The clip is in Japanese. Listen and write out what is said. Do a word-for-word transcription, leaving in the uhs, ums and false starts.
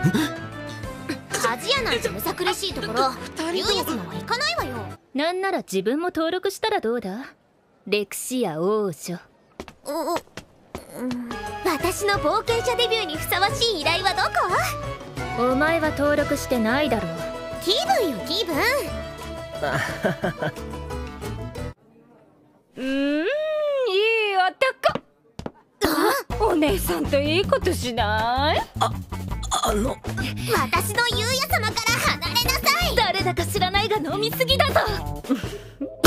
鍛冶屋なんてむさ苦しいところ竜也様は行かないわよ。 なんなら自分も登録したらどうだ。レクシア王女。 お、うん、私の冒険者デビューにふさわしい依頼はどこ？ お前は登録してないだろう。 気分よ気分。 うーん、いい男。お姉さんといいことしない？ あ、あの私の優也様から離れなさい。 誰だか知らないが飲みすぎだぞ。